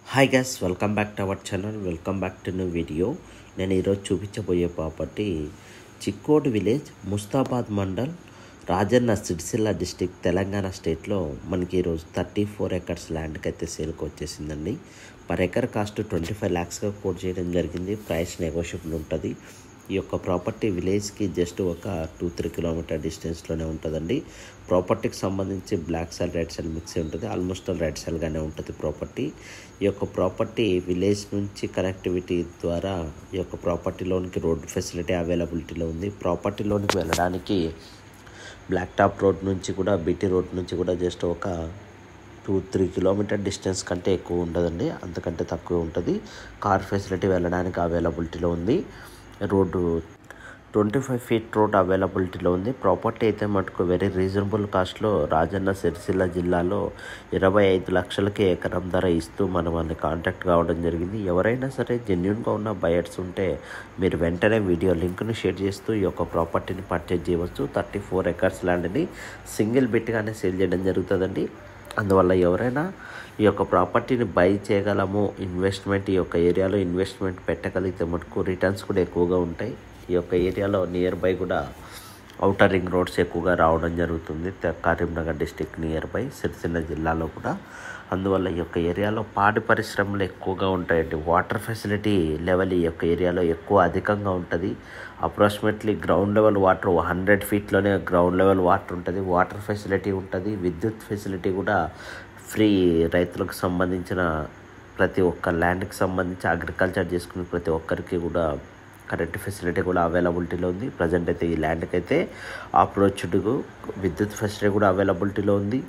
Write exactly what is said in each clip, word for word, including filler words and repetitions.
Hi guys, welcome back to our channel. Welcome back to new video. నేను ఈరోజు చూపించబోయే property Chikkod village, Mustabad mandal, Rajanna Sircilla district, Telangana స్టేట్లో మనకి ఈరోజు థర్టీ ఫోర్ ఎకర్స్ ల్యాండ్కి అయితే సేల్కి వచ్చేసిందండి. Per acre cost twenty five ల్యాక్స్గా కోట్ చేయడం జరిగింది. ప్రైస్ నెగోషియబుల్ ఉంటుంది. ఈ యొక్క ప్రాపర్టీ విలేజ్కి జస్ట్ ఒక టూ త్రీ కిలోమీటర్ డిస్టెన్స్లోనే ఉంటుందండి. ప్రాపర్టీకి సంబంధించి black soil, red soil mix ఉంటుంది. ఆల్మోస్ట్ రెడ్ సాయిల్గానే ఉంటుంది ప్రాపర్టీ. ఈ యొక్క ప్రాపర్టీ విలేజ్ నుంచి కనెక్టివిటీ ద్వారా ఈ యొక్క ప్రాపర్టీలోనికి రోడ్ ఫెసిలిటీ అవైలబిలిటీలో ఉంది. ప్రాపర్టీలోనికి వెళ్ళడానికి బ్లాక్ టాప్ రోడ్ నుంచి కూడా, బీటీ రోడ్ నుంచి కూడా జస్ట్ ఒక టూ త్రీ కిలోమీటర్ డిస్టెన్స్ కంటే ఎక్కువ ఉండదండి, అంతకంటే తక్కువ ఉంటుంది. కార్ ఫెసిలిటీ వెళ్ళడానికి అవైలబిలిటీలో ఉంది. Road twenty five feet road అవైలబిలిటీలో ఉంది. ప్రాపర్టీ అయితే మటుకు వెరీ రీజనబుల్ కాస్ట్లో రాజన్న సిరిసిల్ల జిల్లాలో ఇరవై ఐదు లక్షలకి ఎకరం ధర ఇస్తూ మనం వాళ్ళని కాంటాక్ట్ కావడం జరిగింది. ఎవరైనా సరే జెన్యున్గా ఉన్న బయర్స్ ఉంటే మీరు వెంటనే వీడియో లింక్ను షేర్ చేస్తూ ఈ యొక్క ప్రాపర్టీని పర్చేజ్ చేయవచ్చు. థర్టీ ఫోర్ ఎకర్స్ ల్యాండ్ని సింగిల్ బిట్గానే సేల్ చేయడం జరుగుతుందండి. అందువల్ల ఎవరైనా ఈ యొక్క ప్రాపర్టీని బై చేయగలము, ఇన్వెస్ట్మెంట్ ఈ యొక్క ఏరియాలో ఇన్వెస్ట్మెంట్ పెట్టగలిగితే మటుకు రిటర్న్స్ కూడా ఎక్కువగా ఉంటాయి. ఈ యొక్క ఏరియాలో నియర్ బై కూడా ఔటర్ రింగ్ రోడ్స్ ఎక్కువగా రావడం జరుగుతుంది. Karimnagar district near by, Sircilla జిల్లాలో కూడా. అందువల్ల ఈ యొక్క ఏరియాలో పాడి పరిశ్రమలు ఎక్కువగా ఉంటాయండి. వాటర్ ఫెసిలిటీ లెవెల్ ఈ యొక్క ఏరియాలో ఎక్కువ అధికంగా ఉంటుంది. Approximately ground level water hundred ఫీట్లోనే గ్రౌండ్ లెవెల్ వాటర్ ఉంటుంది. వాటర్ ఫెసిలిటీ ఉంటుంది. విద్యుత్ ఫెసిలిటీ కూడా ఫ్రీ. రైతులకు సంబంధించిన ప్రతి ఒక్క ల్యాండ్కి సంబంధించి అగ్రికల్చర్ చేసుకునే ప్రతి ఒక్కరికి కూడా కరెంట్ ఫెసిలిటీ కూడా అవైలబిలిటీలో ఉంది. ప్రజెంట్ అయితే ఈ ల్యాండ్కి అయితే అప్రోచ్డ్కు విద్యుత్ ఫెసిలిటీ కూడా అవైలబిలిటీలో ఉంది.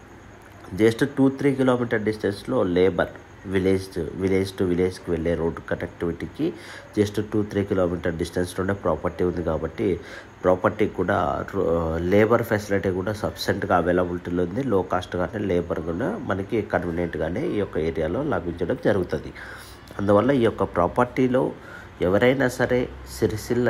జస్ట్ టూ త్రీ కిలోమీటర్ డిస్టెన్స్లో లేబర్ విలేజ్ విలేజ్ టు విలేజ్కి వెళ్ళే రోడ్డు కనెక్టివిటీకి జస్ట్ టూ త్రీ కిలోమీటర్ డిస్టెన్స్లోనే ప్రాపర్టీ ఉంది. కాబట్టి ప్రాపర్టీ కూడా లేబర్ ఫెసిలిటీ కూడా సఫిషియెంట్గా అవైలబిలిటీలో ఉంది. లో కాస్ట్గానే లేబర్ కూడా మనకి కన్వీనియంట్గానే ఈ యొక్క ఏరియాలో లభించడం జరుగుతుంది. అందువల్ల ఈ యొక్క ప్రాపర్టీలో ఎవరైనా సరే సిరిసిల్ల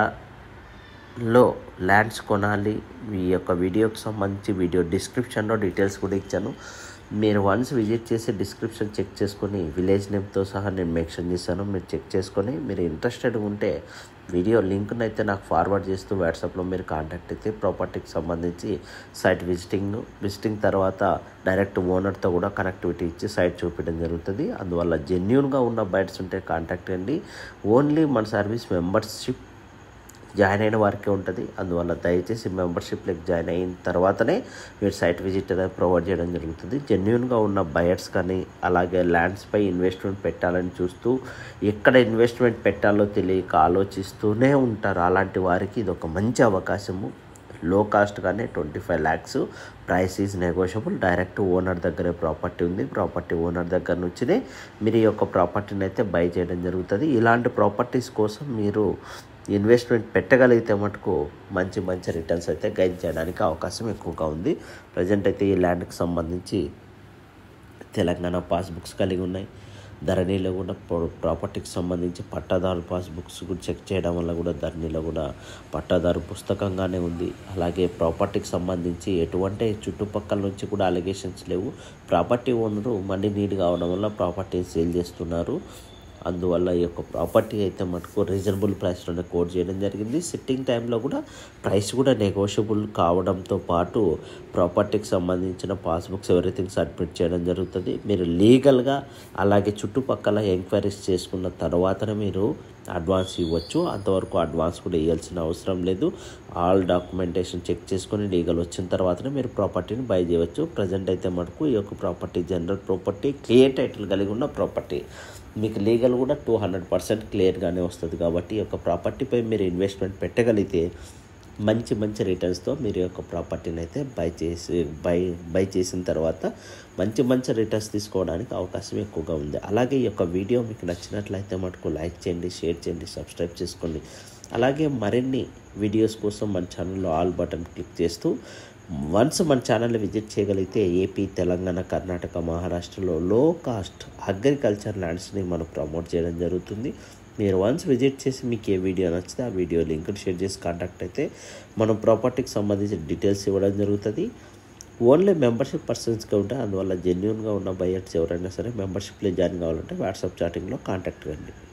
జిల్లాలో ల్యాండ్స్ కొనాలి, ఈ యొక్క వీడియోకి సంబంధించి వీడియో డిస్క్రిప్షన్లో డీటెయిల్స్ కూడా ఇచ్చాను. మీరు వన్స్ విజిట్ చేసి డిస్క్రిప్షన్ చెక్ చేసుకొని విలేజ్ నేమ్తో సహా నేను మెన్షన్ చేశాను. మీరు చెక్ చేసుకొని మీరు ఇంట్రెస్టెడ్ ఉంటే వీడియో లింక్ను అయితే నాకు ఫార్వర్డ్ చేస్తూ వాట్సాప్లో మీరు కాంటాక్ట్ అయితే ప్రాపర్టీకి సంబంధించి సైట్ విజిటింగ్ విజిటింగ్ తర్వాత డైరెక్ట్ ఓనర్తో కూడా కనెక్టివిటీ ఇచ్చి సైట్ చూపించడం జరుగుతుంది. అందువల్ల జెన్యూన్గా ఉన్న బయర్స్ ఉంటే కాంటాక్ట్ అండి. ఓన్లీ మన సర్వీస్ మెంబర్షిప్ జాయిన్ అయిన వారికే ఉంటుంది. అందువల్ల దయచేసి మెంబర్షిప్లోకి జాయిన్ అయిన తర్వాతనే మీరు సైట్ విజిట్ అనేది ప్రొవైడ్ చేయడం జరుగుతుంది. జెన్యున్గా ఉన్న బయర్స్ కానీ, అలాగే ల్యాండ్స్పై ఇన్వెస్ట్మెంట్ పెట్టాలని చూస్తూ ఎక్కడ ఇన్వెస్ట్మెంట్ పెట్టాలో తెలియక ఆలోచిస్తూనే ఉంటారు. అలాంటి వారికి ఇది ఒక మంచి అవకాశము. లో కాస్ట్గానే twenty five lakhs price is negotiable. Direct owner దగ్గరే ప్రాపర్టీ ఉంది. ప్రాపర్టీ ఓనర్ దగ్గర నుంచినే మీరు ఈ యొక్క ప్రాపర్టీని అయితే బై చేయడం జరుగుతుంది. ఇలాంటి ప్రాపర్టీస్ కోసం మీరు ఇన్వెస్ట్మెంట్ పెట్టగలిగితే మటుకు మంచి మంచి రిటర్న్స్ అయితే గైడ్ చేయడానికి అవకాశం ఎక్కువగా ఉంది. ప్రజెంట్ అయితే ఈ ల్యాండ్కి సంబంధించి తెలంగాణ పాస్బుక్స్ కలిగి ఉన్నాయి. ధరణిలో కూడా ప్రాపర్టీకి సంబంధించి పట్టాదారు పాస్బుక్స్ కూడా చెక్ చేయడం వల్ల కూడా ధరణిలో కూడా పట్టాదారు పుస్తకంగానే ఉంది. అలాగే ప్రాపర్టీకి సంబంధించి ఎటువంటి చుట్టుపక్కల నుంచి కూడా అలిగేషన్స్ లేవు. ప్రాపర్టీ ఓనరు మనీ నీడ్ కావడం వల్ల ప్రాపర్టీని సేల్ చేస్తున్నారు. అందువల్ల ఈ యొక్క ప్రాపర్టీ అయితే మటుకు రీజనబుల్ ప్రైస్లోనే కోట్ చేయడం జరిగింది. సిట్టింగ్ టైంలో కూడా ప్రైస్ కూడా నెగోషియబుల్ కావడంతో పాటు ప్రాపర్టీకి సంబంధించిన పాస్బుక్స్ ఎవ్రీథింగ్ సబ్మిట్ చేయడం జరుగుతుంది. మీరు లీగల్గా అలాగే చుట్టుపక్కల ఎంక్వైరీస్ చేసుకున్న తర్వాతనే మీరు అడ్వాన్స్ ఇవ్వచ్చు. అంతవరకు అడ్వాన్స్ కూడా ఇవ్వాల్సిన అవసరం లేదు. ఆల్ డాక్యుమెంటేషన్ చెక్ చేసుకొని లీగల్ వచ్చిన తర్వాతనే మీరు ప్రాపర్టీని బై చేయవచ్చు. ప్రజెంట్ అయితే మటుకు ఈ యొక్క property general property, clear title కలిగి ఉన్న ప్రాపర్టీ. మీకు లీగల్ కూడా టూ హండ్రెడ్ పర్సెంట్ క్లియర్గానే వస్తుంది. కాబట్టి ఈ యొక్క ప్రాపర్టీపై మీరు ఇన్వెస్ట్మెంట్ పెట్టగలిగితే మంచి మంచి రిటర్న్స్తో మీరు యొక్క ప్రాపర్టీని అయితే బై చేసి బై బై చేసిన తర్వాత మంచి మంచి రిటర్న్స్ తీసుకోవడానికి అవకాశం ఎక్కువగా ఉంది. అలాగే ఈ యొక్క వీడియో మీకు నచ్చినట్లయితే మటుకు లైక్ చేయండి, షేర్ చేయండి, సబ్స్క్రైబ్ చేసుకోండి. అలాగే మరిన్ని వీడియోస్ కోసం మన ఛానల్లో ఆల్ బటన్ క్లిక్ చేస్తూ వన్స్ మన ఛానల్ని విజిట్ చేయగలిగితే ఏపీ, తెలంగాణ, కర్ణాటక, మహారాష్ట్రలో లో కాస్ట్ అగ్రికల్చర్ ల్యాండ్స్ని మనం ప్రమోట్ చేయడం జరుగుతుంది. మీరు వన్స్ విజిట్ చేసి మీకు ఏ వీడియో నచ్చితే ఆ వీడియో లింక్ షేర్ చేసి కాంటాక్ట్ అయితే మనం ప్రాపర్టీకి సంబంధించిన డీటెయిల్స్ ఇవ్వడం జరుగుతుంది. ఓన్లీ మెంబర్షిప్ పర్సన్స్గా ఉంటాయి. అందువల్ల జెన్యున్గా ఉన్న బయర్స్ ఎవరైనా సరే మెంబర్షిప్లో జాయిన్ కావాలంటే వాట్సాప్ చాటింగ్లో కాంటాక్ట్ కండి.